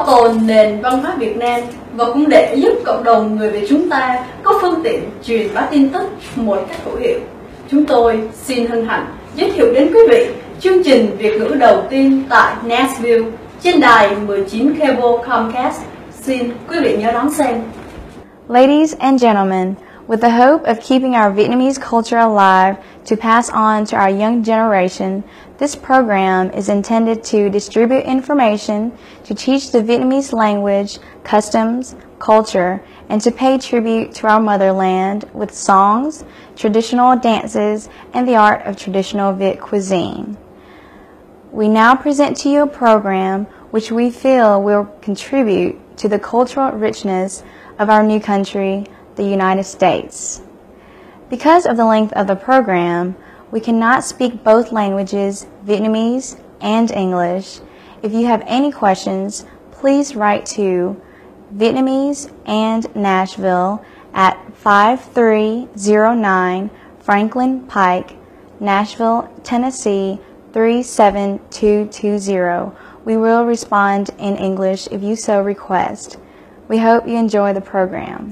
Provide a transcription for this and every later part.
tồn nền văn hóa Việt Nam và cũng để giúp cộng đồng người Việt chúng ta có phương tiện truyền bá tin tức một cách hữu hiệu. Chúng tôi xin hân hạnh giới thiệu đến quý vị chương trình Việt ngữ đầu tiên tại Nashville trên đài 19 cable Comcast. Xin quý vị nhớ đón xem. Ladies and gentlemen, with the hope of keeping our Vietnamese culture alive to pass on to our young generation, this program is intended to distribute information, to teach the Vietnamese language, customs, culture, and to pay tribute to our motherland with songs, traditional dances, and the art of traditional Viet cuisine. We now present to you a program which we feel will contribute to the cultural richness of our new country, the United States. Because of the length of the program, we cannot speak both languages, Vietnamese and English. If you have any questions, please write to Vietnamese and Nashville at 5309 Franklin Pike, Nashville, Tennessee 37220. We will respond in English if you so request. We hope you enjoy the program.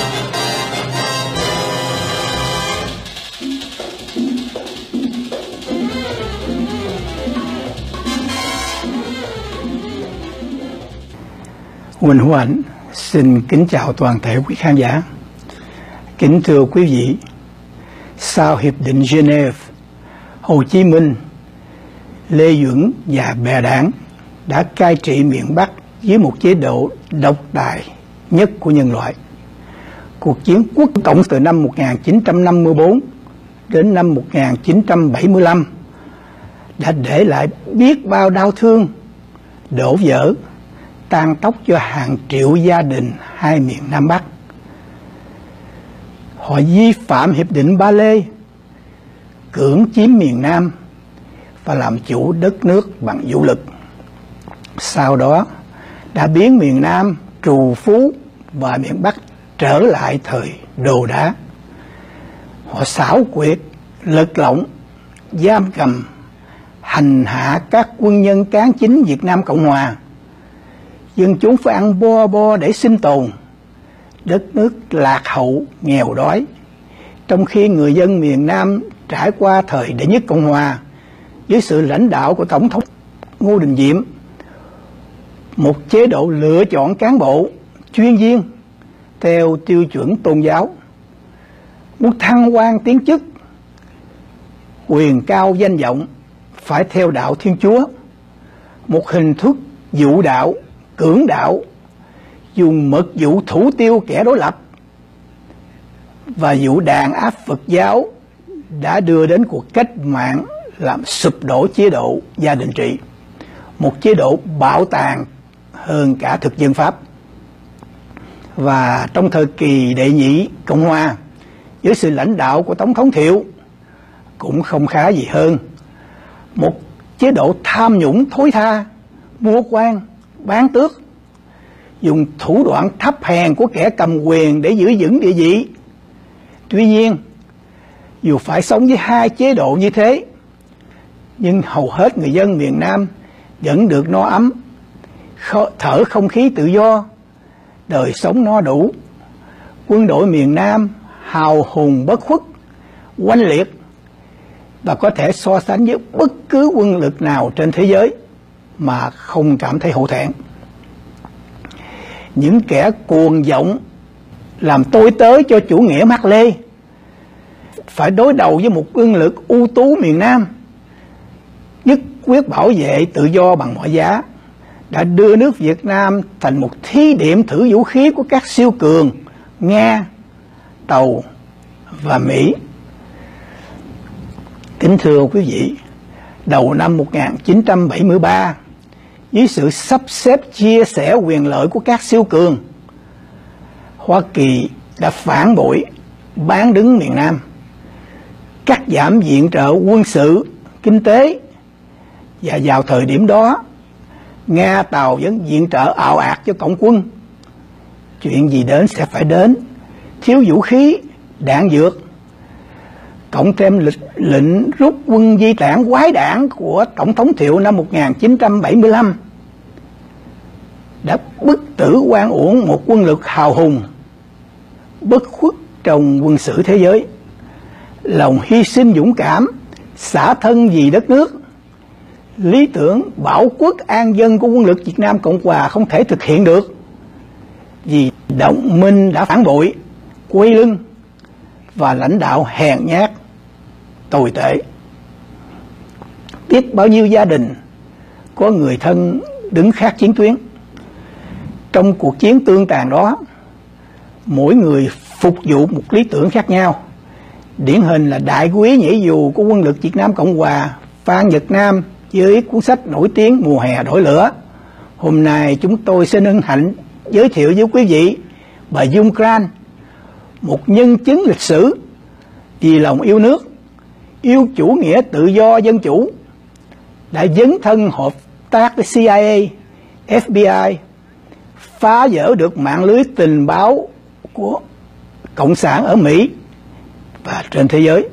Huỳnh Hữu Ảnh xin kính chào toàn thể quý khán giả. Kính thưa quý vị, sau Hiệp định Geneva, Hồ Chí Minh, Lê Duẩn và bè đảng đã cai trị miền Bắc dưới một chế độ độc tài nhất của nhân loại. Cuộc chiến quốc cộng từ năm 1954 đến năm 1975 đã để lại biết bao đau thương, đổ vỡ, tan tóc cho hàng triệu gia đình hai miền Nam Bắc. Họ vi phạm Hiệp định Ba Lê, cưỡng chiếm miền Nam và làm chủ đất nước bằng vũ lực. Sau đó đã biến miền Nam trù phú và miền Bắc trở lại thời đồ đá. Họ xảo quyệt, lật lọng, giam cầm, hành hạ các quân nhân cán chính Việt Nam Cộng Hòa. Dân chúng phải ăn bo bo để sinh tồn. Đất nước lạc hậu, nghèo đói. Trong khi người dân miền Nam trải qua thời đệ nhất Cộng Hòa dưới sự lãnh đạo của Tổng thống Ngô Đình Diệm, một chế độ lựa chọn cán bộ chuyên viên theo tiêu chuẩn tôn giáo. Muốn thăng quan tiến chức, quyền cao danh vọng phải theo đạo Thiên Chúa. Một hình thức dụ đạo, cưỡng đạo, dùng mật dụ thủ tiêu kẻ đối lập và dụ đàn áp Phật giáo đã đưa đến cuộc cách mạng làm sụp đổ chế độ gia đình trị, một chế độ bạo tàn hơn cả thực dân Pháp. Và trong thời kỳ đệ nhị Cộng Hòa, với sự lãnh đạo của Tổng thống Thiệu, cũng không khá gì hơn. Một chế độ tham nhũng thối tha, mua quan, bán tước, dùng thủ đoạn thấp hèn của kẻ cầm quyền để giữ vững địa vị. Tuy nhiên, dù phải sống với hai chế độ như thế, nhưng hầu hết người dân miền Nam vẫn được no ấm, thở không khí tự do, đời sống no đủ. Quân đội miền Nam hào hùng bất khuất, oanh liệt và có thể so sánh với bất cứ quân lực nào trên thế giới mà không cảm thấy hổ thẹn. Những kẻ cuồng vọng làm tôi tớ cho chủ nghĩa Mác Lê phải đối đầu với một quân lực ưu tú miền Nam nhất quyết bảo vệ tự do bằng mọi giá, đã đưa nước Việt Nam thành một thí điểm thử vũ khí của các siêu cường Nga, Tàu và Mỹ. Kính thưa quý vị, đầu năm 1973, dưới sự sắp xếp chia sẻ quyền lợi của các siêu cường, Hoa Kỳ đã phản bội, bán đứng miền Nam, cắt giảm viện trợ quân sự, kinh tế. Và vào thời điểm đó, Nga, Tàu vẫn viện trợ ào ạt cho cộng quân. Chuyện gì đến sẽ phải đến, thiếu vũ khí, đạn dược, cộng thêm lệnh rút quân di tản quái đản của Tổng thống Thiệu năm 1975 đã bức tử oan uổng một quân lực hào hùng, bất khuất trong quân sự thế giới. Lòng hy sinh dũng cảm, xả thân vì đất nước, lý tưởng bảo quốc an dân của quân lực Việt Nam Cộng Hòa không thể thực hiện được vì đồng minh đã phản bội, quay lưng và lãnh đạo hèn nhát, tồi tệ. Biết bao nhiêu gia đình có người thân đứng khác chiến tuyến. Trong cuộc chiến tương tàn đó, mỗi người phục vụ một lý tưởng khác nhau. Điển hình là đại quý nhảy dù của quân lực Việt Nam Cộng Hòa Phan Nhật Nam với cuốn sách nổi tiếng Mùa hè đổi lửa. Hôm nay chúng tôi xin hân hạnh giới thiệu với quý vị bà Dung Gran, một nhân chứng lịch sử vì lòng yêu nước, yêu chủ nghĩa tự do dân chủ, đã dấn thân hợp tác với CIA, FBI, phá vỡ được mạng lưới tình báo của Cộng sản ở Mỹ và trên thế giới.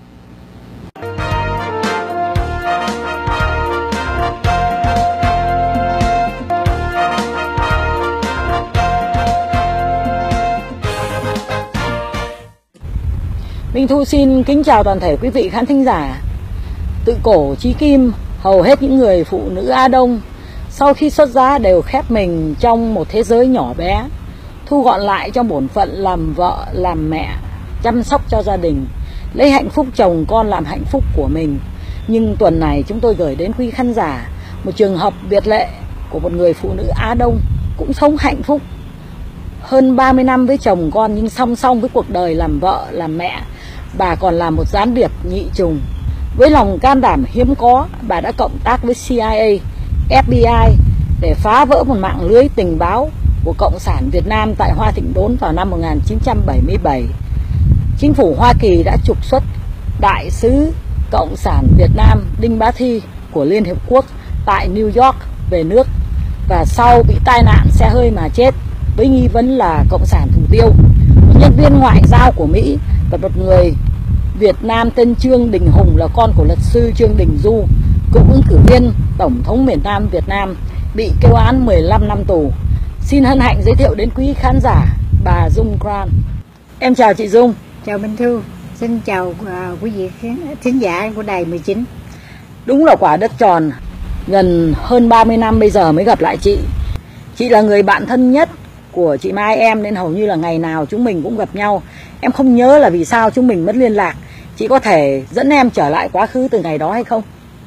Minh Thu xin kính chào toàn thể quý vị khán thính giả. Tự cổ chí kim, hầu hết những người phụ nữ Á Đông sau khi xuất gia đều khép mình trong một thế giới nhỏ bé, thu gọn lại trong bổn phận làm vợ, làm mẹ, chăm sóc cho gia đình, lấy hạnh phúc chồng con làm hạnh phúc của mình. Nhưng tuần này chúng tôi gửi đến quý khán giả một trường hợp biệt lệ của một người phụ nữ Á Đông cũng sống hạnh phúc hơn 30 năm với chồng con, nhưng song song với cuộc đời làm vợ, làm mẹ, bà còn là một gián điệp nhị trùng. Với lòng can đảm hiếm có, bà đã cộng tác với CIA, FBI để phá vỡ một mạng lưới tình báo của Cộng sản Việt Nam tại Hoa Thịnh Đốn vào năm 1977. Chính phủ Hoa Kỳ đã trục xuất Đại sứ Cộng sản Việt Nam Đinh Bá Thi của Liên Hiệp Quốc tại New York về nước, và sau bị tai nạn xe hơi mà chết với nghi vấn là Cộng sản thủ tiêu. Một nhân viên ngoại giao của Mỹ và một người Việt Nam tên Trương Đình Hùng là con của luật sư Trương Đình Du, cựu ứng cử viên Tổng thống miền Nam Việt Nam, bị kêu án 15 năm tù. Xin hân hạnh giới thiệu đến quý khán giả bà Dung Gran. Em chào chị Dung. Chào Minh Thu, xin chào quý vị thính giả của Đài 19. Đúng là quả đất tròn, gần hơn 30 năm bây giờ mới gặp lại chị. Chị là người bạn thân nhất của chị Mai em nên hầu như là ngày nào chúng mình cũng gặp nhau. Em không nhớ là vì sao chúng mình mất liên lạc. Chị có thể dẫn em trở lại quá khứ từ ngày đó hay không?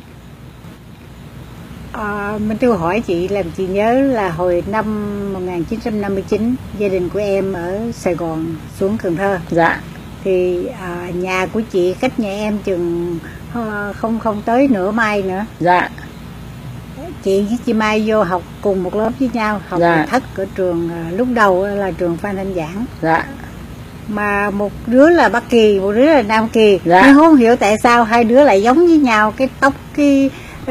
Minh Thu hỏi chị làm chị nhớ là hồi năm 1959 gia đình của em ở Sài Gòn xuống Cần Thơ. Dạ. Thì nhà của chị cách nhà em chừng không tới nửa mai nữa. Dạ. Chị với chị Mai vô học cùng một lớp với nhau, học dạ. thất ở trường lúc đầu là trường Phan Thanh Giảng. Dạ. Mà một đứa là Bắc Kỳ, một đứa là Nam Kỳ. Dạ. Nhưng không hiểu tại sao hai đứa lại giống với nhau, cái tóc, cái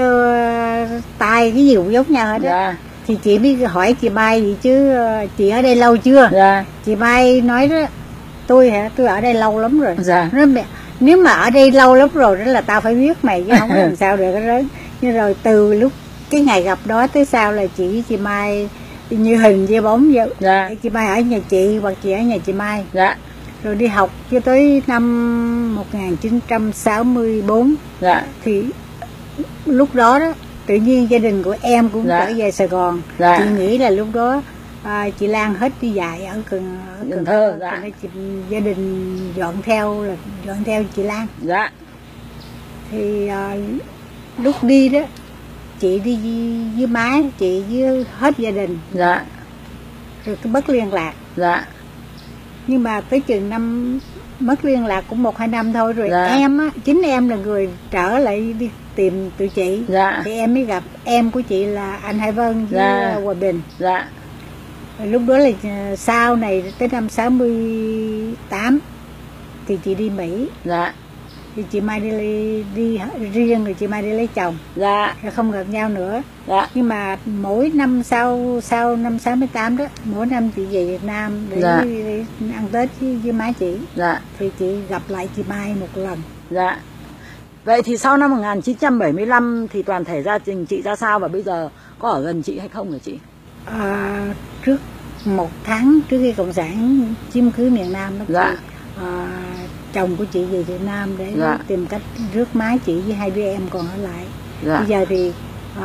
tai, cái gì cũng giống nhau hết đó. Dạ. Thì chị mới hỏi chị Mai gì chứ chị ở đây lâu chưa? Dạ. Chị Mai nói đó, tôi ở đây lâu lắm rồi. Dạ. Nói, nếu mà ở đây lâu lắm rồi đó là tao phải biết mày chứ không có làm sao được đó. Nhưng rồi từ lúc cái ngày gặp đó tới sau là chị với chị Mai như hình như bóng vậy. Dạ. Chị Mai ở nhà chị hoặc chị ở nhà chị Mai. Dạ. Rồi đi học cho tới năm 1964. Dạ. Thì lúc đó đó tự nhiên gia đình của em cũng dạ. trở về Sài Gòn. Dạ. Chị nghĩ là lúc đó chị Lan hết đi dạy ở Cần Thơ. Dạ. Gia đình dọn theo chị Lan. Dạ. Thì lúc đi đó chị đi với má chị với hết gia đình. Dạ. Rồi cứ mất liên lạc. Dạ. Nhưng mà tới chừng năm mất liên lạc cũng 1-2 năm thôi rồi. Dạ. Em á, chính em là người trở lại đi tìm tụi chị. Dạ. Thì em mới gặp em của chị là anh Hải Vân với dạ. Hòa Bình. Dạ. Rồi lúc đó là sau này tới năm 68 thì chị đi Mỹ. Dạ. Thì chị Mai đi riêng, rồi chị Mai đi lấy chồng. Dạ. Rồi không gặp nhau nữa. Dạ. Nhưng mà mỗi năm sau năm 68 đó, mỗi năm chị về Việt Nam để, dạ. để ăn Tết với má chị. Dạ. Thì chị gặp lại chị Mai một lần. Dạ. Vậy thì sau năm 1975 thì toàn thể gia đình chị ra sao, và bây giờ có ở gần chị hay không hả chị? trước 1 tháng trước khi Cộng sản chiếm cứ miền Nam đó, Dạ. chồng của chị về Việt Nam để Dạ. tìm cách rước má chị với 2 đứa em còn ở lại. Dạ. Bây giờ thì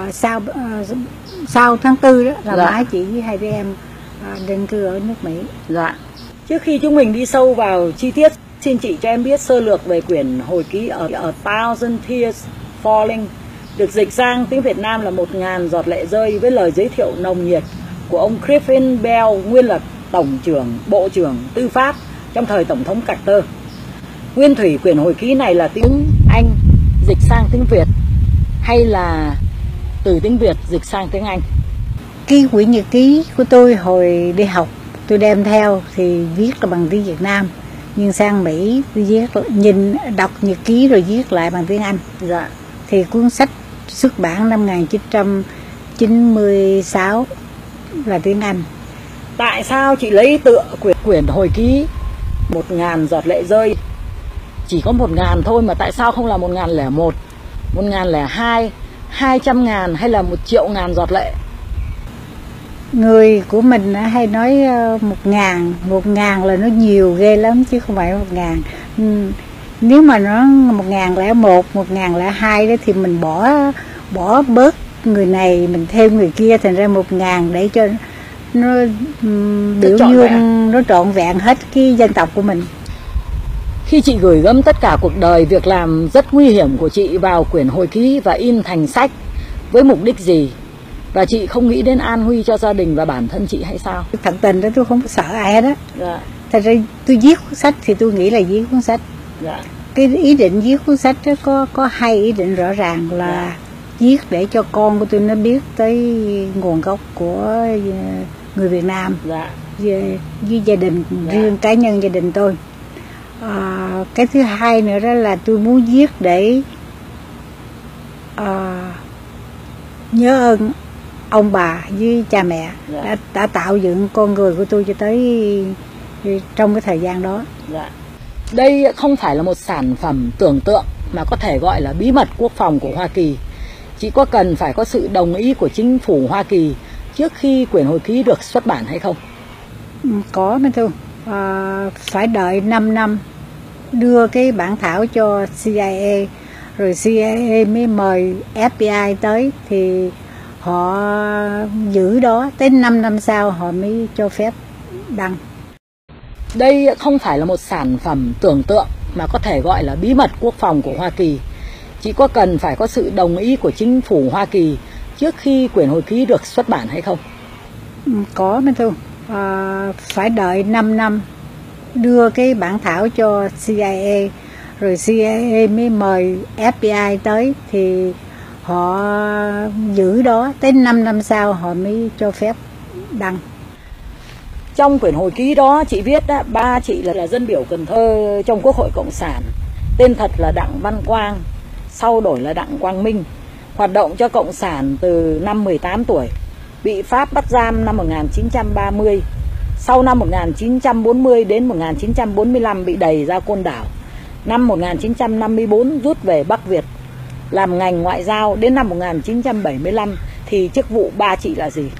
sau tháng 4 đó là Dạ. má chị với 2 đứa em định cư ở nước Mỹ. Dạ. Trước khi chúng mình đi sâu vào chi tiết, xin chị cho em biết sơ lược về quyển hồi ký A Thousand Tears Falling, được dịch sang tiếng Việt Nam là 1000 giọt lệ rơi, với lời giới thiệu nồng nhiệt của ông Griffin Bell, nguyên là Bộ trưởng Tư pháp trong thời Tổng thống Carter. Nguyên thủy quyển hồi ký này là tiếng Anh dịch sang tiếng Việt hay là từ tiếng Việt dịch sang tiếng Anh? Cái quyển nhật ký của tôi hồi đi học tôi đem theo thì viết là bằng tiếng Việt Nam, nhưng sang Mỹ tôi viết đọc nhật ký rồi viết lại bằng tiếng Anh. Dạ. Thì cuốn sách xuất bản năm 1996 là tiếng Anh. Tại sao chị lấy tựa quyển hồi ký 1000 giọt lệ rơi? Chỉ có 1000 thôi mà tại sao không là 1001, 1002, 200.000 hay là 1.000.000 giọt lệ? Người của mình hay nói 1.000 là nó nhiều ghê lắm chứ không phải 1.000. Nếu mà nó 1001, 1002 đó thì mình bỏ bớt người này, mình thêm người kia, thành ra 1000 để cho nó biểu dương, nó trọn vẹn hết cái dân tộc của mình. Khi chị gửi gắm tất cả cuộc đời, việc làm rất nguy hiểm của chị vào quyển hồi ký và in thành sách với mục đích gì? Và chị không nghĩ đến an nguy cho gia đình và bản thân chị hay sao? Thật tình đó tôi không sợ ai hết á. Dạ. Thật ra tôi viết cuốn sách thì tôi nghĩ là viết cuốn sách. Dạ. Cái ý định viết cuốn sách đó có 2 ý định rõ ràng là viết để cho con của tôi nó biết tới nguồn gốc của người Việt Nam, Dạ. với gia đình riêng, cá nhân gia đình tôi. Cái thứ hai nữa đó là tôi muốn viết để nhớ ơn ông bà với cha mẹ đã tạo dựng con người của tôi cho tới trong cái thời gian đó. Dạ. Đây không phải là một sản phẩm tưởng tượng mà có thể gọi là bí mật quốc phòng của Hoa Kỳ. Chị có cần phải có sự đồng ý của chính phủ Hoa Kỳ trước khi quyển hồi ký được xuất bản hay không? Có mấy thưa. Phải đợi 5 năm đưa cái bản thảo cho CIA, rồi CIA mới mời FBI tới thì họ giữ đó tới 5 năm sau họ mới cho phép đăng. Đây không phải là một sản phẩm tưởng tượng mà có thể gọi là bí mật quốc phòng của Hoa Kỳ. Chị có cần phải có sự đồng ý của chính phủ Hoa Kỳ trước khi quyển hồi ký được xuất bản hay không? Có mấy thưa. Phải đợi 5 năm đưa cái bản thảo cho CIA, rồi CIA mới mời FBI tới thì họ giữ đó tới 5 năm sau họ mới cho phép đăng. Trong quyển hồi ký đó chị viết đó, ba chị là dân biểu Cần Thơ trong Quốc hội Cộng sản, tên thật là Đặng Văn Quang, sau đổi là Đặng Quang Minh, hoạt động cho Cộng sản từ năm 18 tuổi, bị Pháp bắt giam năm 1930. Sau năm 1940 đến 1945 bị đày ra Côn Đảo. Năm 1954 rút về Bắc Việt làm ngành ngoại giao. Đến năm 1975 thì chức vụ ba chị là gì?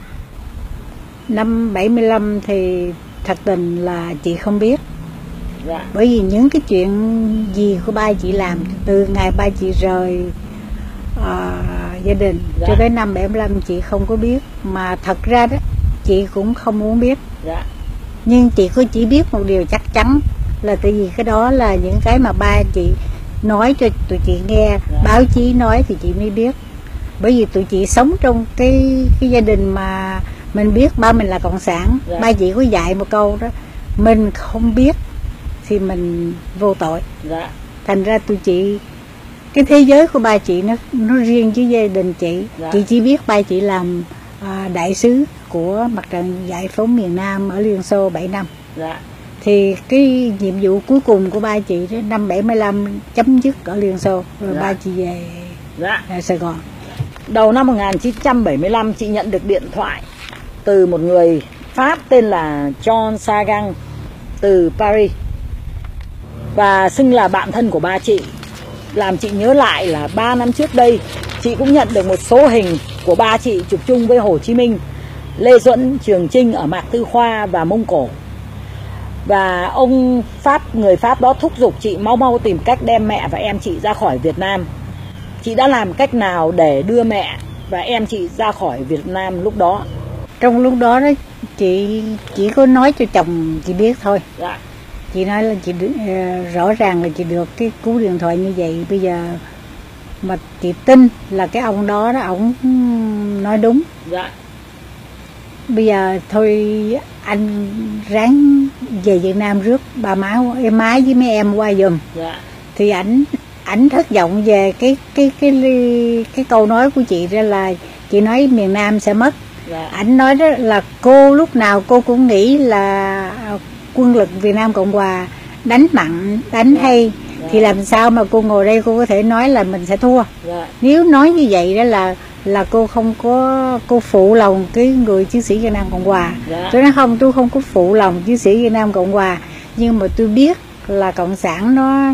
Năm 75 thì thật tình là chị không biết. Dạ. Bởi vì những cái chuyện gì của ba chị làm từ ngày ba chị rời gia đình cho tới năm 75 chị không có biết. Mà thật ra đó chị cũng không muốn biết. Dạ. Nhưng chị chỉ biết một điều chắc chắn là tại vì cái đó là những cái mà ba chị nói cho tụi chị nghe, báo chí nói thì chị mới biết. Bởi vì tụi chị sống trong cái gia đình mà mình biết ba mình là cộng sản. Ba chị có dạy một câu đó, mình không biết thì mình vô tội. Thành ra tụi chị, cái thế giới của ba chị nó riêng với gia đình chị. Chị chỉ biết ba chị làm đại sứ của Mặt trận Giải phóng miền Nam ở Liên Xô 7 năm. Thì cái nhiệm vụ cuối cùng của ba chị đó, năm 75 chấm dứt ở Liên Xô, rồi ba chị về Sài Gòn. Đầu năm 1975 chị nhận được điện thoại từ một người Pháp tên là John Sagan từ Paris và xưng là bạn thân của ba chị. Làm chị nhớ lại là 3 năm trước đây chị cũng nhận được một số hình của ba chị chụp chung với Hồ Chí Minh Lê Duẩn, Trường Chinh ở Mạc Tư Khoa và Mông Cổ. Và ông người Pháp đó thúc giục chị mau mau tìm cách đem mẹ và em chị ra khỏi Việt Nam. Chị đã làm cách nào để đưa mẹ và em chị ra khỏi Việt Nam lúc đó? Trong lúc đó đó chị chỉ có nói cho chồng chị biết thôi. Dạ. Chị nói là chị rõ ràng là chị được cái cú điện thoại như vậy. Bây giờ mà chị tin là cái ông đó ổng nói đúng. Dạ. Bây giờ thôi anh ráng về Việt Nam rước bà má với mấy em qua giùm. Dạ. Thì ảnh thất vọng về cái câu nói của chị, ra là chị nói miền Nam sẽ mất. Dạ. Ảnh nói đó là cô lúc nào cô cũng nghĩ là quân lực Việt Nam Cộng Hòa đánh mặn, đánh hay. Dạ. Thì làm sao mà cô ngồi đây cô có thể nói là mình sẽ thua. Dạ. Nếu nói như vậy đó là cô không có, cô phụ lòng cái người chiến sĩ Việt Nam Cộng Hòa. Dạ. Tôi nói không, tôi không có phụ lòng chiến sĩ Việt Nam Cộng Hòa, nhưng mà tôi biết là cộng sản nó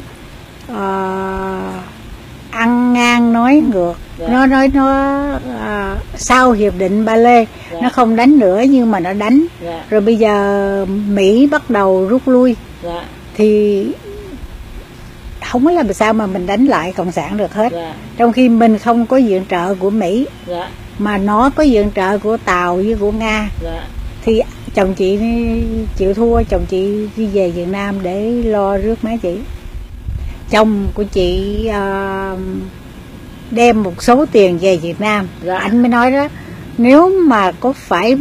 ăn ngang nói ngược. Dạ. Nó sau hiệp định Ba Lê. Dạ. Nó không đánh nữa nhưng mà nó đánh. Dạ. Rồi bây giờ Mỹ bắt đầu rút lui. Dạ. Thì không có làm sao mà mình đánh lại cộng sản được hết. Dạ. Trong khi mình không có viện trợ của Mỹ. Dạ. Mà nó có viện trợ của Tàu với của Nga. Dạ. Thì chồng chị chịu thua, chồng chị đi về Việt Nam để lo rước má chị. Chồng của chị đem một số tiền về Việt Nam. Dạ. Anh mới nói đó, nếu mà có phải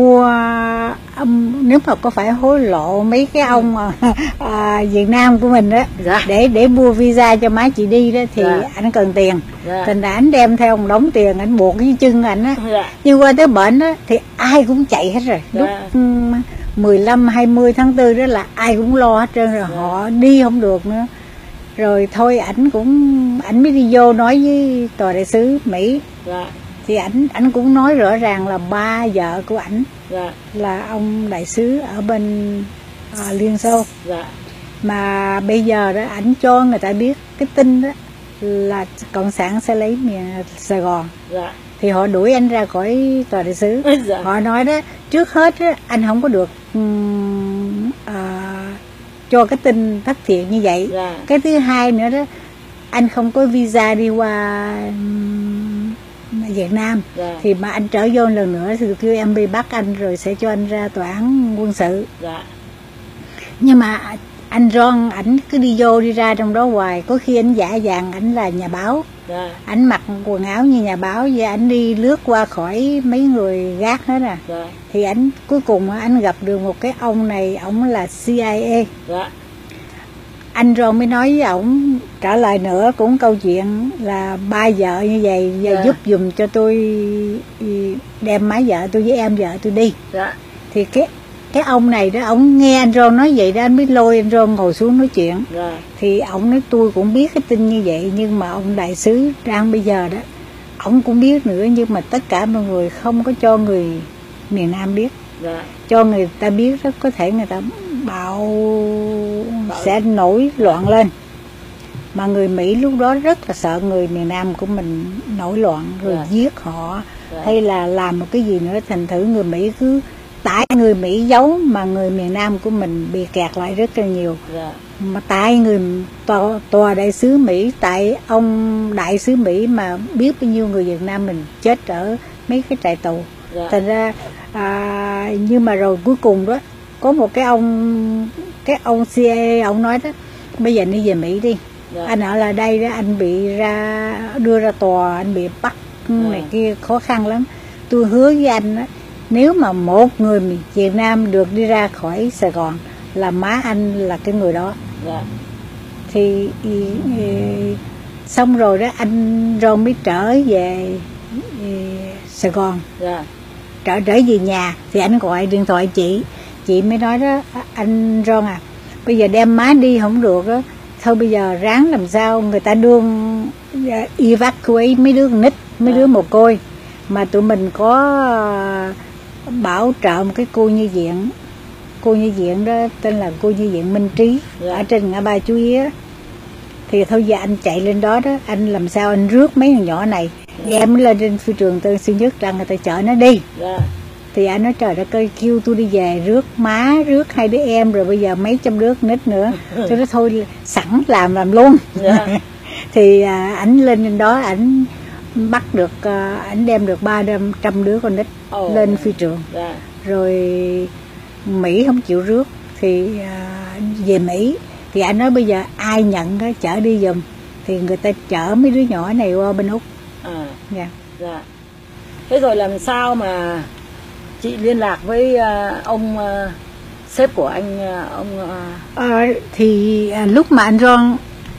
nếu mà có phải hối lộ mấy cái ông Việt Nam của mình đó. Dạ. để mua visa cho má chị đi đó thì dạ. Anh cần tiền. Dạ. Thành ra anh đem theo một đống tiền, anh buộc cái chân anh á. Dạ. Nhưng qua tới bệnh đó thì ai cũng chạy hết rồi. Dạ. Lúc 15-20 tháng 4 đó là ai cũng lo hết trơn rồi. Dạ. Họ đi không được nữa. Rồi thôi ảnh mới đi vô nói với tòa đại sứ Mỹ. Dạ. Thì ảnh cũng nói rõ ràng là ba vợ của ảnh. Dạ. Là ông đại sứ ở bên Liên Xô. Dạ. Mà bây giờ đó ảnh cho người ta biết cái tin đó là cộng sản sẽ lấy miền Sài Gòn. Dạ. Thì họ đuổi anh ra khỏi tòa đại sứ. Dạ. Họ nói đó, trước hết đó, anh không có được cho cái tin thất thiệt như vậy. Dạ. Cái thứ hai nữa đó, anh không có visa đi qua Việt Nam. Dạ. Thì mà anh trở vô lần nữa thì kêu em đi bắt anh rồi sẽ cho anh ra tòa án quân sự. Dạ. Nhưng mà anh Ron ảnh cứ đi vô đi ra trong đó hoài, có khi ảnh giả dạng ảnh là nhà báo. Dạ. Ảnh mặc quần áo như nhà báo và ảnh đi lướt qua khỏi mấy người gác hết à. Dạ. Thì ảnh cuối cùng ảnh gặp được một cái ông này, ổng là CIA. Dạ. Anh Ron mới nói với ổng trả lời nữa cũng câu chuyện là ba vợ như vậy, giờ dạ. Giúp dùm cho tôi đem má vợ tôi với em vợ tôi đi. Dạ. Thì cái ông này đó, ổng nghe anh Ron nói vậy đó, anh mới lôi anh Ron ngồi xuống nói chuyện. Dạ. Thì ổng nói tôi cũng biết cái tin như vậy, nhưng mà ông đại sứ đang bây giờ đó ổng cũng biết nữa, nhưng mà tất cả mọi người không có cho người miền Nam biết. Dạ. Cho người ta biết rất có thể người ta bạo sẽ nổi loạn lên. Mà người Mỹ lúc đó rất là sợ người miền Nam của mình nổi loạn rồi giết họ hay là làm một cái gì nữa, thành thử người Mỹ cứ tại người Mỹ giấu mà người miền Nam của mình bị kẹt lại rất là nhiều. Mà tại người tòa đại sứ Mỹ, tại ông đại sứ Mỹ mà biết bao nhiêu người Việt Nam mình chết ở mấy cái trại tù. Thành ra nhưng mà rồi cuối cùng đó có một cái ông CIA ông nói đó, bây giờ đi về Mỹ đi. Dạ. Anh ở lại đây đó, anh bị đưa ra tòa, anh bị bắt này kia khó khăn lắm. Tôi hứa với anh đó, nếu mà một người Việt Nam được đi ra khỏi Sài Gòn là má anh là cái người đó. Dạ. Thì xong rồi đó anh Ron mới trở về Sài Gòn. Dạ. Trở về nhà thì anh gọi điện thoại chị mới nói đó, anh Ron à, bây giờ đem má đi không được đó, thôi bây giờ ráng làm sao người ta đương evacuate mấy đứa con nít, mấy đứa mồ côi, mà tụi mình có bảo trợ một cái cô nhi viện đó tên là cô nhi viện Minh Trí. Dạ. Ở trên ngã ba Chú Ý. Thì thôi giờ anh chạy lên đó đó, anh làm sao anh rước mấy thằng nhỏ này đem lên trên phi trường Tân Sơn Nhất ra người ta chở nó đi. Dạ. Thì anh nói trời đất ơi, kêu tôi đi về rước má, rước 2 đứa em, rồi bây giờ mấy trăm đứa nít nữa. Tôi nói thôi sẵn làm luôn. Thì ảnh lên trên đó, ảnh bắt được, ảnh đem được 300 đứa con nít lên phi trường. Rồi Mỹ không chịu rước, thì về Mỹ thì anh nói bây giờ ai nhận đó, chở đi giùm. Thì người ta chở mấy đứa nhỏ này qua bên Úc. Thế rồi làm sao mà chị liên lạc với ông sếp của anh, thì lúc mà anh Ron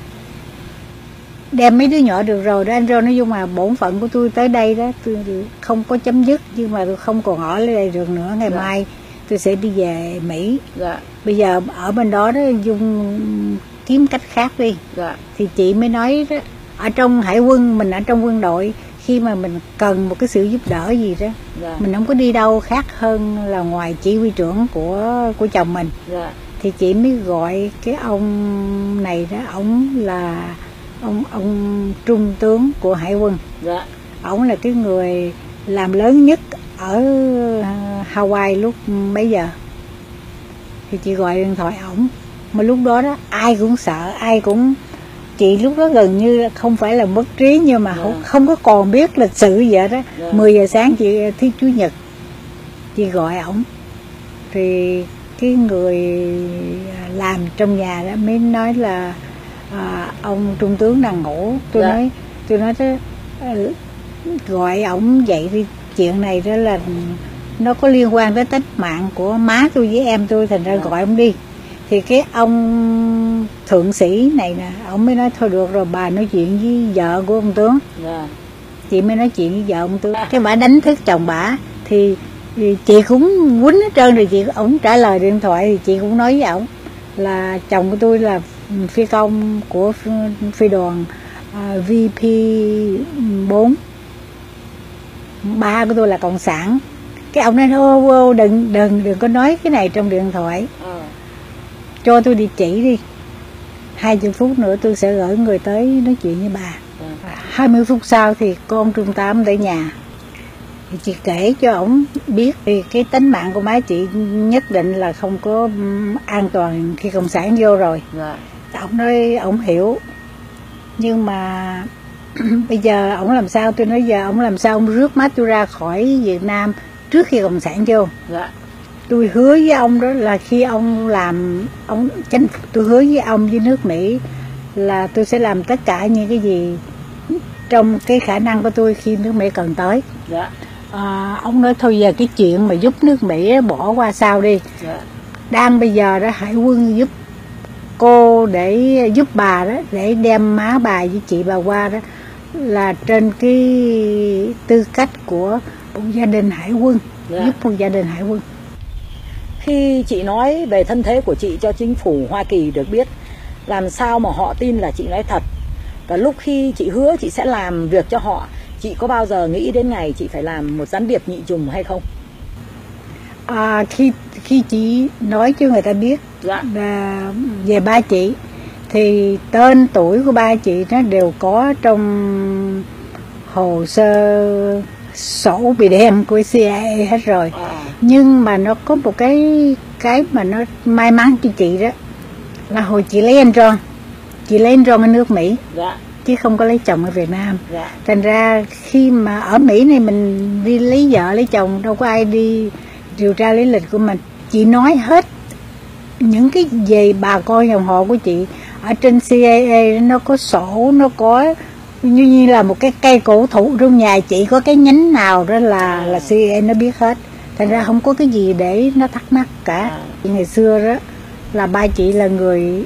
đem mấy đứa nhỏ được rồi đó, anh Ron nói chung là bổn phận của tôi tới đây đó, tôi không có chấm dứt, nhưng mà tôi không còn ở đây được nữa. Ngày mai tôi sẽ đi về Mỹ. Bây giờ ở bên đó đó Dung kiếm cách khác đi. Thì chị mới nói đó, ở trong hải quân, mình ở trong quân đội, khi mà mình cần một cái sự giúp đỡ gì đó, mình không có đi đâu khác hơn là ngoài chỉ huy trưởng của chồng mình. Thì chị mới gọi cái ông này đó, ổng là ông trung tướng của hải quân. Ổng là cái người làm lớn nhất ở Hawaii lúc bấy giờ. Thì chị gọi điện thoại ổng, mà lúc đó đó ai cũng sợ, ai cũng, chị lúc đó gần như không phải là mất trí, nhưng mà không có còn biết lịch sử gì đó. 10 giờ sáng chị thứ Chủ nhật chị gọi ổng, thì cái người làm trong nhà đó mới nói là ông trung tướng đang ngủ. Tôi nói thế, gọi ổng dậy đi, chuyện này đó là nó có liên quan tới tính mạng của má tôi với em tôi, thành ra gọi ông đi. Thì cái ông thượng sĩ này nè, ông mới nói thôi được rồi, bà nói chuyện với vợ của ông tướng. Chị mới nói chuyện với vợ ông tướng, cái bà đánh thức chồng bà. Thì chị cũng quýnh hết trơn rồi, ổng trả lời điện thoại thì chị cũng nói với ổng là chồng của tôi là phi công của phi đoàn VP4, ba của tôi là cộng sản. Cái ông nói ô đừng có nói cái này trong điện thoại, cho tôi địa chỉ đi, 20 phút nữa tôi sẽ gửi người tới nói chuyện với bà. 20 phút sau thì con trung tá tại nhà, thì chị kể cho ổng biết thì cái tính mạng của má chị nhất định là không có an toàn khi cộng sản vô rồi. Ổng nói ổng hiểu, nhưng mà bây giờ ổng làm sao? Tôi nói giờ ổng làm sao ông rước má tôi ra khỏi Việt Nam trước khi cộng sản vô. Tôi hứa với ông đó là khi ông làm, tôi hứa với ông với nước Mỹ là tôi sẽ làm tất cả những cái gì trong cái khả năng của tôi khi nước Mỹ cần tới. Ông nói thôi giờ cái chuyện mà giúp nước Mỹ bỏ qua sau đi. Đang bây giờ đó hải quân giúp cô, để giúp bà đó, để đem má bà với chị bà qua đó, là trên cái tư cách của một gia đình hải quân, giúp một gia đình hải quân. Khi chị nói về thân thế của chị cho chính phủ Hoa Kỳ được biết, làm sao mà họ tin là chị nói thật? Và lúc khi chị hứa chị sẽ làm việc cho họ, chị có bao giờ nghĩ đến ngày chị phải làm một gián điệp nhị trùng hay không? Khi chị nói cho người ta biết là về ba chị, thì tên tuổi của ba chị nó đều có trong hồ sơ sổ bị đem của CIA hết rồi. Nhưng mà nó có một cái mà nó may mắn cho chị đó, là hồi chị lấy anh Ron ở nước Mỹ, chứ không có lấy chồng ở Việt Nam. Thành ra khi mà ở Mỹ này mình đi lấy vợ lấy chồng, đâu có ai đi điều tra lý lịch của mình. Chị nói hết những cái về bà con dòng họ của chị ở trên CIA, nó có sổ, nó có như là một cái cây cổ thụ trong nhà chị, có cái nhánh nào đó là CIA nó biết hết. Thành ra không có cái gì để nó thắc mắc cả. Ngày xưa đó là ba chị là người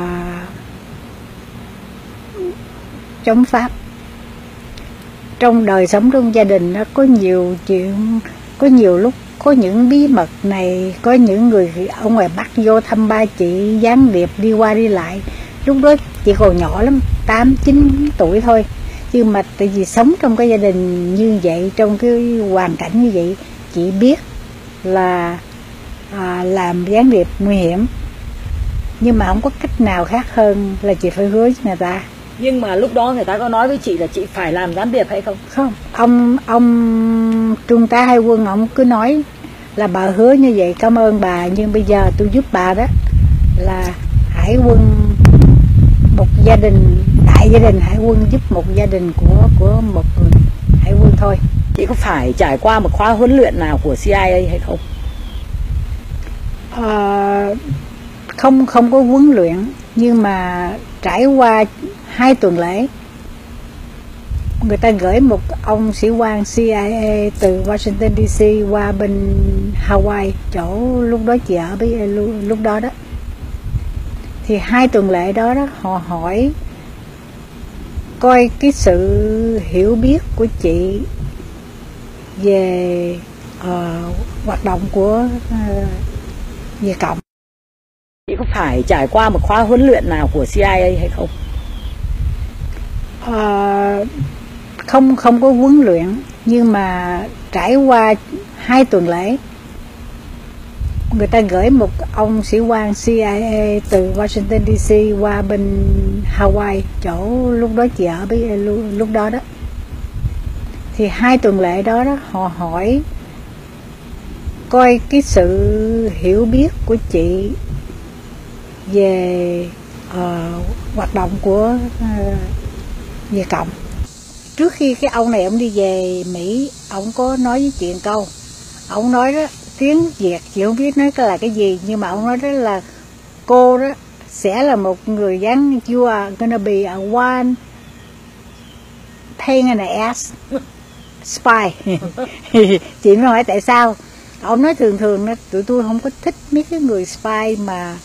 chống Pháp. Trong đời sống trong gia đình nó có nhiều chuyện, có nhiều lúc có những bí mật này, có những người ở ngoài Bắc vô thăm ba chị, gián điệp đi qua đi lại. Lúc đó chị còn nhỏ lắm, 8-9 tuổi thôi, nhưng mà tại vì sống trong cái gia đình như vậy, trong cái hoàn cảnh như vậy, chị biết là làm gián điệp nguy hiểm, nhưng mà không có cách nào khác hơn là chị phải hứa với người ta. Nhưng mà lúc đó người ta có nói với chị là chị phải làm gián điệp hay không? Không, ông trung tá hải quân ông cứ nói là bà hứa như vậy, cảm ơn bà, nhưng bây giờ tôi giúp bà đó là hải quân, một gia đình, đại gia đình hải quân giúp một gia đình của một người hải quân thôi. Chị có phải trải qua một khóa huấn luyện nào của CIA hay không? Không có huấn luyện, nhưng mà trải qua 2 tuần lễ, người ta gửi một ông sĩ quan CIA từ Washington DC qua bên Hawaii, chỗ lúc đó chị ở với lúc đó đó. Thì 2 tuần lễ đó họ hỏi coi cái sự hiểu biết của chị về hoạt động của Việt Cộng. Chị có phải trải qua một khóa huấn luyện nào của CIA hay không? Không có huấn luyện, nhưng mà trải qua 2 tuần lễ, người ta gửi một ông sĩ quan CIA từ Washington DC qua bên Hawaii, chỗ lúc đó chị ở với lúc đó đó. Thì 2 tuần lễ đó họ hỏi coi cái sự hiểu biết của chị về hoạt động của Việt Cộng. Trước khi cái ông này ông đi về Mỹ, ông có nói với chị một câu. Ông nói đó, tiếng Việt chị không biết nói là cái gì, nhưng mà ông nói đó là cô đó sẽ là một người dáng, you are gonna be a one pain in the ass spy. Chị mới hỏi tại sao. Ông nói thường đó, tụi tôi không có thích mấy cái người spy mà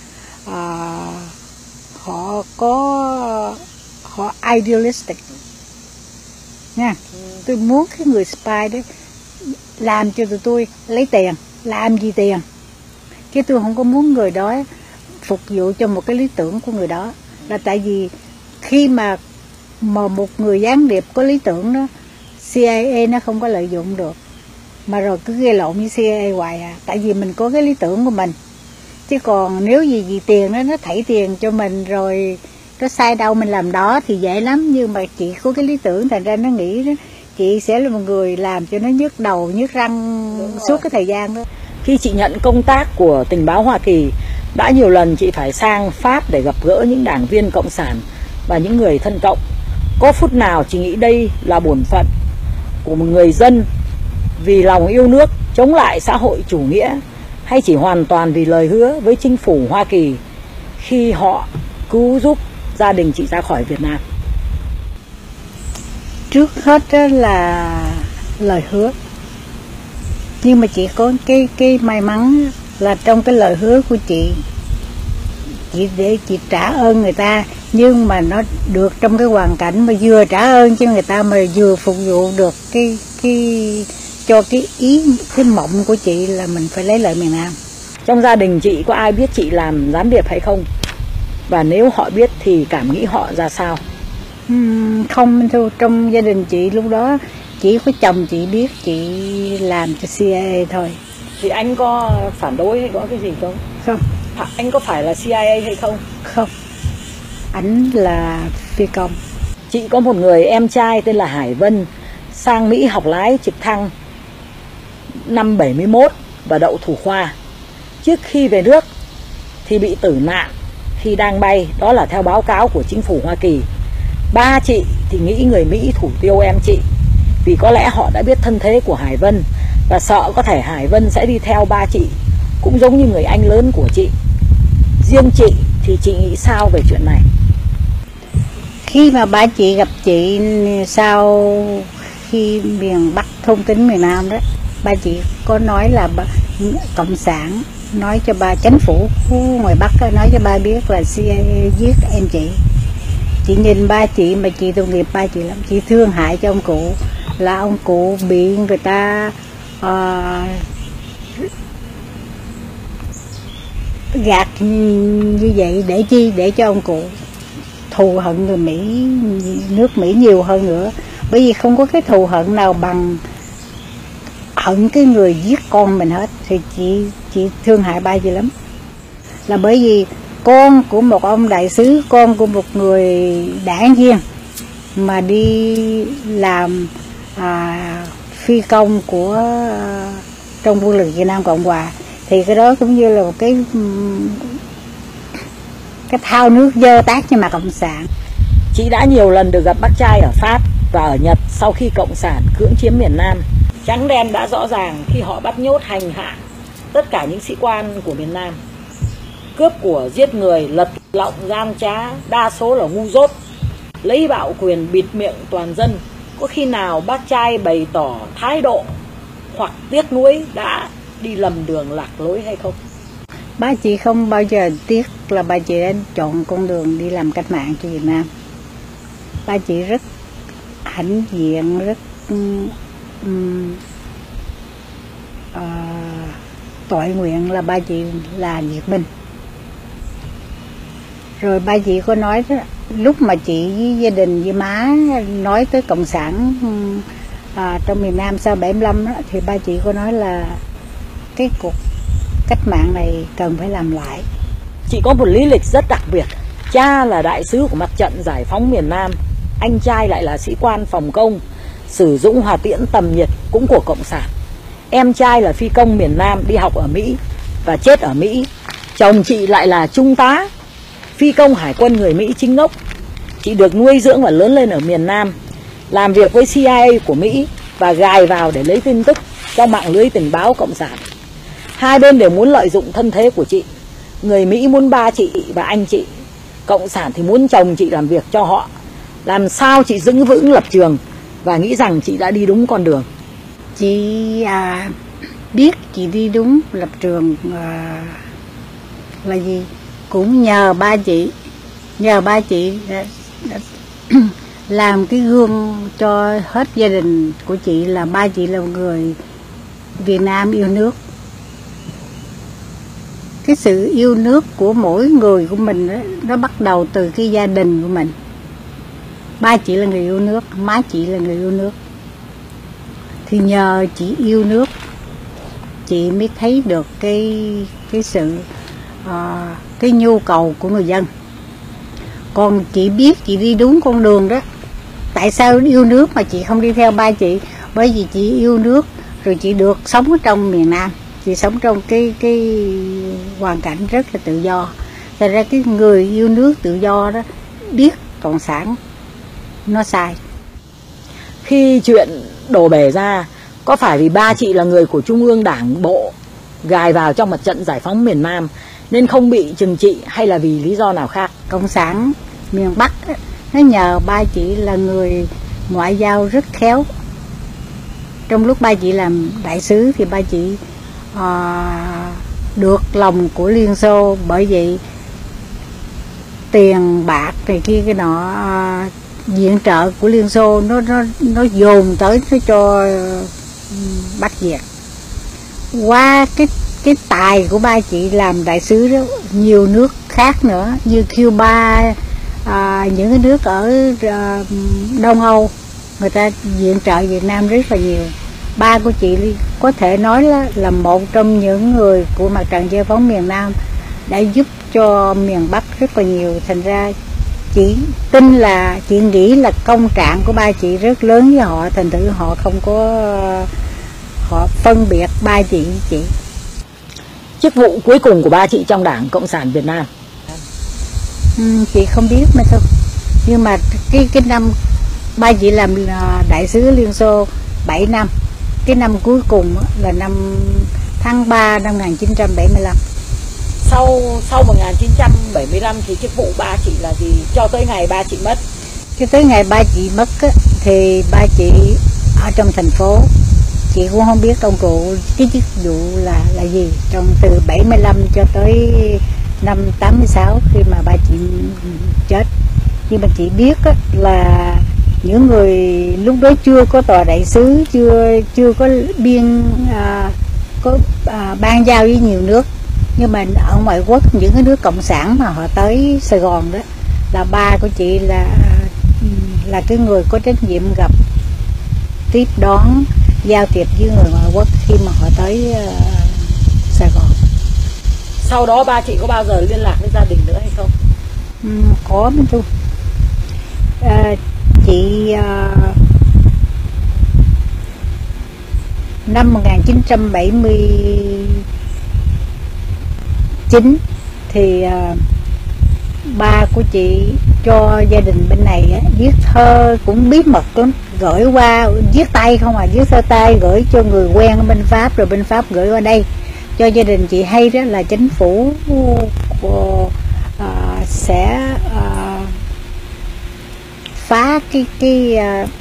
họ idealistic nha. Tôi muốn cái người spy đó làm cho tụi tôi lấy tiền, làm gì tiền, chứ tôi không có muốn người đó phục vụ cho một cái lý tưởng của người đó. Là tại vì khi mà một người gián điệp có lý tưởng đó, CIA nó không có lợi dụng được, mà rồi cứ gây lộn với CIA hoài à. Tại vì mình có cái lý tưởng của mình, chứ còn nếu vì tiền đó, nó thảy tiền cho mình rồi nó sai đâu mình làm đó thì dễ lắm. Nhưng mà chị có cái lý tưởng, thành ra nó nghĩ đó, chị sẽ là một người làm cho nó nhức đầu nhức răng suốt cái thời gian đó. Khi chị nhận công tác của tình báo Hoa Kỳ, đã nhiều lần chị phải sang Pháp để gặp gỡ những đảng viên cộng sản và những người thân cộng. Có phút nào chị nghĩ đây là bổn phận của một người dân vì lòng yêu nước chống lại xã hội chủ nghĩa, hay chỉ hoàn toàn vì lời hứa với chính phủ Hoa Kỳ khi họ cứu giúp gia đình chị ra khỏi Việt Nam? Trước hết đó là lời hứa, nhưng mà chị có cái may mắn là trong cái lời hứa của chị để chị trả ơn người ta, nhưng mà nó được trong cái hoàn cảnh mà vừa trả ơn cho người ta mà vừa phục vụ được cho cái mộng của chị là mình phải lấy lại miền Nam. Trong gia đình chị có ai biết chị làm gián điệp hay không? Và nếu họ biết thì cảm nghĩ họ ra sao? Không, trong gia đình chị lúc đó chỉ có chồng chị biết chị làm cho CIA thôi. Thì anh có phản đối hay có cái gì không? Không. Anh có phải là CIA hay không? Không, ảnh là phi công. Chị có một người em trai tên là Hải Vân, sang Mỹ học lái trực thăng năm 71 và đậu thủ khoa. Trước khi về nước thì bị tử nạn khi đang bay, đó là theo báo cáo của chính phủ Hoa Kỳ. Ba chị thì nghĩ người Mỹ thủ tiêu em chị, vì có lẽ họ đã biết thân thế của Hải Vân và sợ có thể Hải Vân sẽ đi theo ba chị, cũng giống như người anh lớn của chị. Riêng chị thì chị nghĩ sao về chuyện này? Khi mà ba chị gặp chị sau khi miền Bắc thông tính miền Nam đó, ba chị có nói là cộng sản nói cho ba, chính phủ ngoài Bắc nói cho ba biết là CIA giết em chị. Chị nhìn ba chị mà chị tội nghiệp ba chị lắm, chị thương hại cho ông cụ, là ông cụ bị người ta gạt như vậy để chi, để cho ông cụ thù hận người Mỹ, nước Mỹ nhiều hơn nữa. Bởi vì không có cái thù hận nào bằng hận cái người giết con mình hết. Thì chị thương hại ba chị lắm, là bởi vì con của một ông đại sứ, con của một người đảng viên mà đi làm phi công của trong quân lực Việt Nam Cộng Hòa, thì cái đó cũng như là một cái thao nước dơ tát trên mặt cộng sản. Chị đã nhiều lần được gặp bác trai ở Pháp và ở Nhật sau khi cộng sản cưỡng chiếm miền Nam. Trắng đen đã rõ ràng khi họ bắt nhốt hành hạ tất cả những sĩ quan của miền Nam. Cướp của, giết người, lật lọng, gian trá, đa số là ngu dốt, lấy bạo quyền bịt miệng toàn dân. Có khi nào bác trai bày tỏ thái độ hoặc tiếc nuối đã đi lầm đường lạc lối hay không? Ba chị không bao giờ tiếc là ba chị đã chọn con đường đi làm cách mạng cho Việt Nam. Ba chị rất hãnh diện, rất tội nguyện là ba chị là Việt Minh. Rồi ba chị có nói đó, lúc mà chị với gia đình với má nói tới cộng sản trong miền Nam sau 75 đó, thì ba chị có nói là cái cuộc cách mạng này cần phải làm lại. Chị có một lý lịch rất đặc biệt. Cha là đại sứ của mặt trận giải phóng miền Nam, anh trai lại là sĩ quan phòng công, sử dụng hỏa tiễn tầm nhiệt cũng của cộng sản. Em trai là phi công miền Nam đi học ở Mỹ và chết ở Mỹ. Chồng chị lại là trung tá, phi công hải quân người Mỹ chính gốc. Chị được nuôi dưỡng và lớn lên ở miền Nam, làm việc với CIA của Mỹ và gài vào để lấy tin tức trong mạng lưới tình báo cộng sản. Hai bên đều muốn lợi dụng thân thế của chị. Người Mỹ muốn ba chị và anh chị, cộng sản thì muốn chồng chị làm việc cho họ. Làm sao chị giữ vững lập trường và nghĩ rằng chị đã đi đúng con đường? Chị biết chị đi đúng lập trường là gì? Cũng nhờ ba chị đã làm cái gương cho hết gia đình của chị, là ba chị là một người Việt Nam yêu nước. Cái sự yêu nước của mỗi người của mình đó, nó bắt đầu từ cái gia đình của mình. Ba chị là người yêu nước, má chị là người yêu nước. Thì nhờ chị yêu nước, chị mới thấy được cái sự cái nhu cầu của người dân. Còn chị biết chị đi đúng con đường đó. Tại sao yêu nước mà chị không đi theo ba chị? Bởi vì chị yêu nước rồi chị được sống ở trong miền Nam, chị sống trong cái hoàn cảnh rất là tự do. Thật ra cái người yêu nước tự do đó biết cộng sản nó sai. Khi chuyện đổ bể ra, có phải vì ba chị là người của Trung ương Đảng bộ gài vào trong mặt trận giải phóng miền Nam nên không bị trừng trị, hay là vì lý do nào khác? Cộng sản miền Bắc nó nhờ ba chị là người ngoại giao rất khéo. Trong lúc ba chị làm đại sứ thì ba chị được lòng của Liên Xô, bởi vậy tiền bạc này kia cái nọ, viện trợ của Liên Xô nó dồn tới nó cho Bắc Việt. Qua cái tài của ba chị làm đại sứ đó, nhiều nước khác nữa như Cuba, những cái nước ở Đông Âu, người ta viện trợ Việt Nam rất là nhiều. Ba của chị có thể nói là một trong những người của mặt trận giải phóng miền Nam đã giúp cho miền Bắc rất là nhiều. Thành ra chị tin là, chị nghĩ là công trạng của ba chị rất lớn với họ, thành thử họ không có họ phân biệt ba chị với chị. Chức vụ cuối cùng của ba chị trong Đảng Cộng sản Việt Nam? Chị không biết mà thôi. Nhưng mà cái năm ba chị làm đại sứ Liên Xô 7 năm, cái năm cuối cùng là năm tháng 3 năm 1975. Sau 1975 thì chức vụ ba chị là gì cho tới ngày ba chị mất? Cái tới ngày ba chị mất thì ba chị ở trong thành phố. Chị cũng không biết công cụ cái chức vụ là gì trong từ 75 cho tới năm 86 khi mà ba chị chết. Nhưng mà chị biết là những người lúc đó chưa có tòa đại sứ, chưa có ban giao với nhiều nước. Nhưng mà ở ngoại quốc, những cái nước cộng sản mà họ tới Sài Gòn đó, là ba của chị là cái người có trách nhiệm gặp, tiếp đón, giao tiếp với người ngoại quốc khi mà họ tới Sài Gòn. Sau đó ba chị có bao giờ liên lạc với gia đình nữa hay không? Có mấy tôi. năm 1979 thì ba của chị cho gia đình bên này viết thơ cũng bí mật lắm, gửi qua viết tay không à, viết thơ tay gửi cho người quen ở bên Pháp, rồi bên Pháp gửi qua đây cho gia đình chị hay đó là chính phủ sẽ phá cái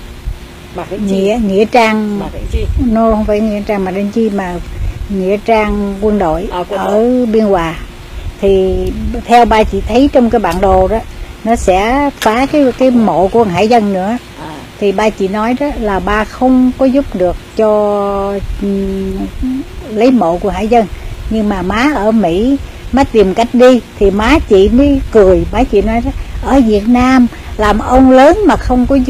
nghĩa trang, không phải nghĩa trang mà Đinh Chi mà nghĩa trang quân đội ở Biên Hòa. Thì theo ba chị thấy trong cái bản đồ đó nó sẽ phá cái mộ của Hải Dân nữa. Thì ba chị nói đó là ba không có giúp được cho lấy mộ của Hải Dân, nhưng mà má ở Mỹ má tìm cách đi thì má chị mới cười. Má chị nói đó, ở Việt Nam làm ông lớn mà không có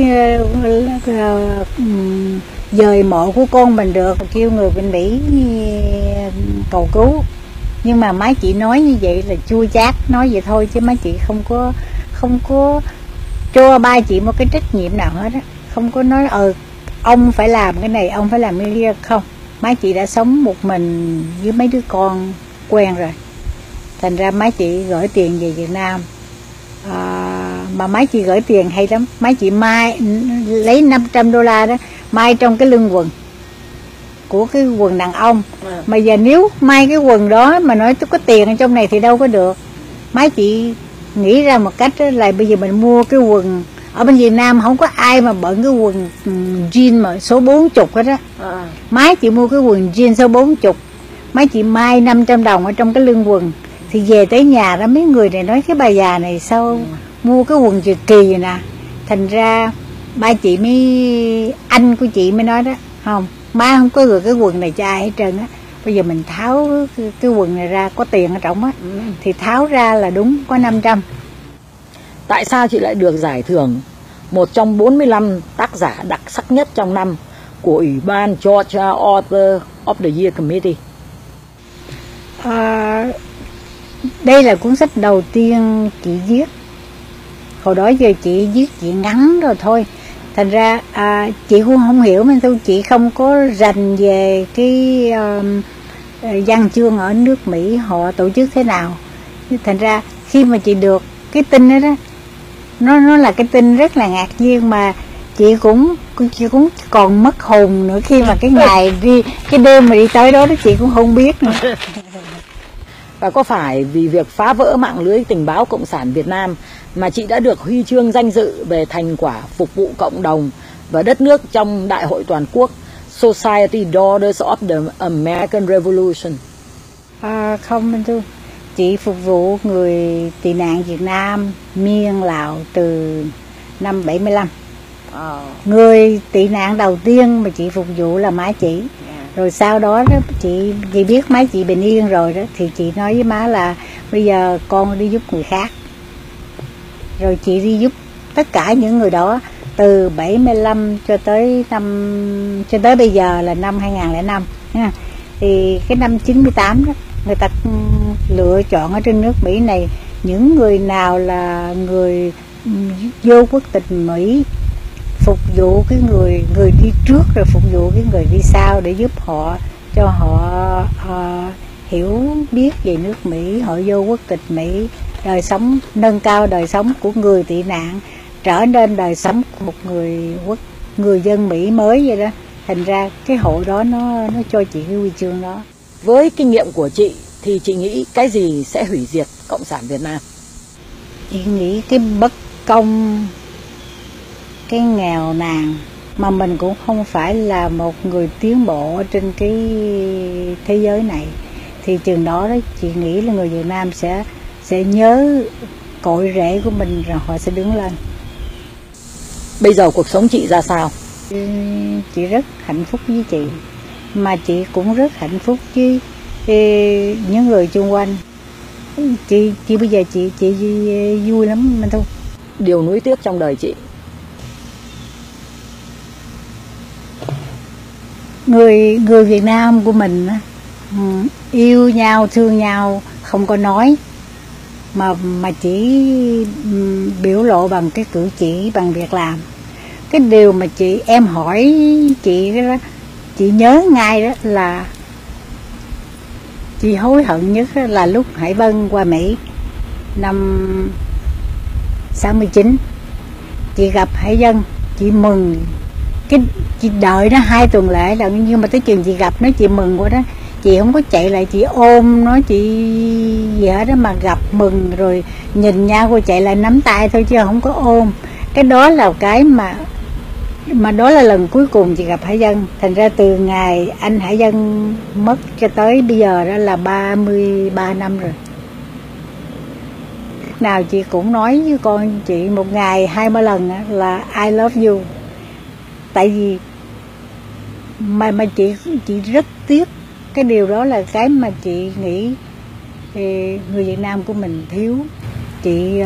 dời mộ của con mình được, kêu người bên Mỹ cầu cứu. Nhưng mà má chị nói như vậy là chua chát, nói vậy thôi chứ má chị không có cho ba chị một cái trách nhiệm nào hết á, không có nói ông phải làm cái này, ông phải làm cái kia, không. Má chị đã sống một mình với mấy đứa con quen rồi, thành ra má chị gửi tiền về Việt Nam. Mà má chị gửi tiền hay lắm, má chị mai lấy $500 đó mai trong cái lưng quần của cái quần đàn ông. Mà giờ nếu may cái quần đó mà nói tôi có tiền ở trong này thì đâu có được. Má chị nghĩ ra một cách là bây giờ mình mua cái quần ở bên Việt Nam không có ai mà bận cái quần jean mà số 40 hết á. Má chị mua cái quần jean số 40, má chị mai $500 ở trong cái lưng quần. Thì về tới nhà đó mấy người này nói cái bà già này sao mua cái quần kỳ kỳ nè. Thành ra ba chị mới, anh của chị mới nói đó, không, má không có gửi cái quần này cho ai hết trơn á. Bây giờ mình tháo cái quần này ra, có tiền ở trong á, thì tháo ra là đúng có 500. Tại sao chị lại được giải thưởng một trong 45 tác giả đặc sắc nhất trong năm của Ủy ban Georgia Author of the Year Committee? Đây là cuốn sách đầu tiên chị viết. Hồi đó giờ chị viết chuyện ngắn rồi thôi. Thành ra chị cũng không hiểu, nên tôi chị không có rành về cái văn chương ở nước Mỹ họ tổ chức thế nào. Thành ra khi mà chị được cái tin đó, nó là cái tin rất là ngạc nhiên, mà chị cũng còn mất hồn nữa khi mà cái ngày đi, cái đêm mà đi tới đó chị cũng không biết nữa. Và có phải vì việc phá vỡ mạng lưới tình báo Cộng sản Việt Nam mà chị đã được huy chương danh dự về thành quả phục vụ cộng đồng và đất nước trong Đại hội Toàn quốc Society Daughters of the American Revolution? Không, anh Thu. Chị phục vụ người tị nạn Việt Nam, Miên, Lào từ năm 75. Người tị nạn đầu tiên mà chị phục vụ là má chị. Rồi sau đó chị biết má chị bình yên rồi đó, thì chị nói với má là bây giờ con đi giúp người khác. Rồi chị đi giúp tất cả những người đó từ 75 cho tới bây giờ là năm 2005 nha. Thì cái năm 98 đó, người ta lựa chọn ở trên nước Mỹ này những người nào là người vô quốc tịch Mỹ, phục vụ cái người đi trước rồi phục vụ cái người đi sau, để giúp họ, cho họ hiểu biết về nước Mỹ, họ vô quốc tịch Mỹ, đời sống, nâng cao đời sống của người tị nạn, trở nên đời sống của một người dân Mỹ mới vậy đó. Thành ra cái hội đó nó cho chị cái huy chương đó. Với kinh nghiệm của chị thì chị nghĩ cái gì sẽ hủy diệt Cộng sản Việt Nam? Chị nghĩ cái bất công, cái nghèo nàn, mà mình cũng không phải là một người tiến bộ trên cái thế giới này, thì chừng đó chị nghĩ là người Việt Nam sẽ nhớ cội rễ của mình, rồi họ sẽ đứng lên. Bây giờ cuộc sống chị ra sao? Chị rất hạnh phúc với chị, mà chị cũng rất hạnh phúc với những người xung quanh. Chị bây giờ chị vui lắm mình thôi. Điều nuối tiếc trong đời chị? Người Việt Nam của mình yêu nhau, thương nhau, không có nói, mà chỉ biểu lộ bằng cái cử chỉ, bằng việc làm. Cái điều mà em hỏi chị đó, chị nhớ ngay đó là chị hối hận nhất là lúc Hải Vân qua Mỹ năm 69. Chị gặp Hải Vân, chị mừng, chị đợi nó 2 tuần lễ lần, nhưng mà tới chừng chị gặp nó chị mừng quá đó, chị không có chạy lại chị ôm nó chị gì hết đó, mà gặp mừng rồi nhìn nhau rồi chạy lại nắm tay thôi chứ không có ôm. Cái đó là cái mà đó là lần cuối cùng chị gặp Hải Vân. Thành ra từ ngày anh Hải Vân mất cho tới bây giờ đó là 33 năm rồi. Nào chị cũng nói với con chị một ngày 2-3 lần là I love you. Tại vì mà chị rất tiếc cái điều đó, là cái mà chị nghĩ người Việt Nam của mình thiếu. Chị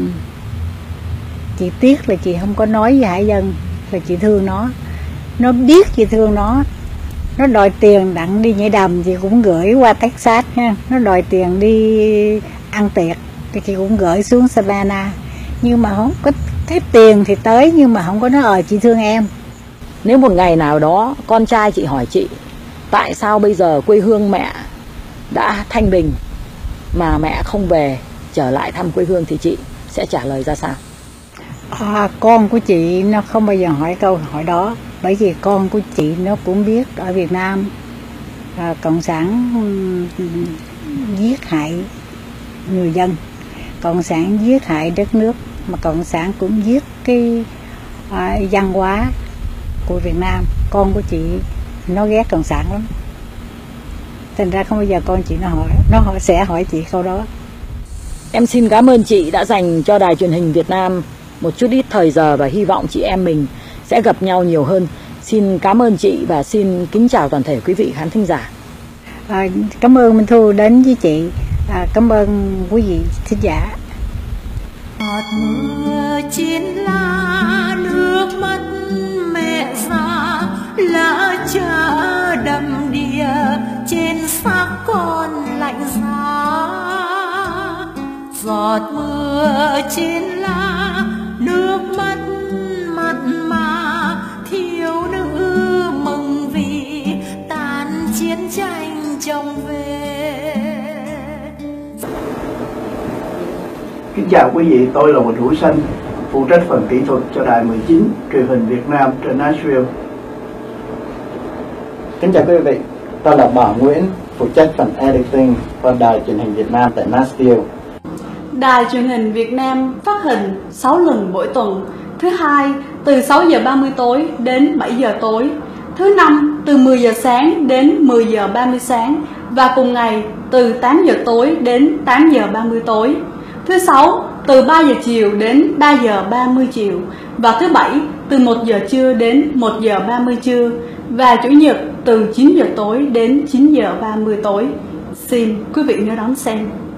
tiếc là chị không có nói với Hải Vân là chị thương nó biết chị thương nó đòi tiền đặng đi nhảy đầm chị cũng gửi qua Texas ha, nó đòi tiền đi ăn tiệc thì chị cũng gửi xuống Savannah, nhưng mà không có cái tiền thì tới, nhưng mà không có nói chị thương em. Nếu một ngày nào đó con trai chị hỏi chị tại sao bây giờ quê hương mẹ đã thanh bình mà mẹ không về trở lại thăm quê hương thì chị sẽ trả lời ra sao? Con của chị nó không bao giờ hỏi câu hỏi đó, bởi vì con của chị nó cũng biết ở Việt Nam cộng sản giết hại người dân, cộng sản giết hại đất nước, mà cộng sản cũng giết cái văn hóa của Việt Nam. Con của chị nó ghét cộng sản lắm, thành ra không bao giờ con chị nó sẽ hỏi chị câu đó. Em xin cảm ơn chị đã dành cho Đài Truyền hình Việt Nam một chút ít thời giờ, và hy vọng chị em mình sẽ gặp nhau nhiều hơn. Xin cảm ơn chị và xin kính chào toàn thể quý vị khán thính giả. Cảm ơn Minh Thu đến với chị, cảm ơn quý vị thính giả. Hạt mưa trên lá, nước mắt mẹ già, lá cha đầm đìa trên xác con lạnh giá. Giọt mưa trên lá, nước mắt mặn mà, thiếu nữ mừng vì tan chiến tranh chồng về. Kính chào quý vị, tôi là Huỳnh Hữu Sanh, phụ trách phần kỹ thuật cho Đài 19 truyền hình Việt Nam trên Nashville. Kính chào quý vị, tôi là Bảo Nguyễn, phụ trách phần editing cho Đài Truyền hình Việt Nam tại Nashville. Đài Truyền hình Việt Nam phát hình 6 lần mỗi tuần. Thứ hai từ 6 giờ 30 tối đến 7 giờ tối. Thứ năm từ 10 giờ sáng đến 10 giờ 30 sáng. Và cùng ngày từ 8 giờ tối đến 8 giờ 30 tối. Thứ sáu từ 3 giờ chiều đến 3 giờ 30 chiều. Và thứ bảy từ 1 giờ trưa đến 1 giờ 30 trưa. Và chủ nhật từ 9 giờ tối đến 9 giờ 30 tối. Xin quý vị nhớ đón xem.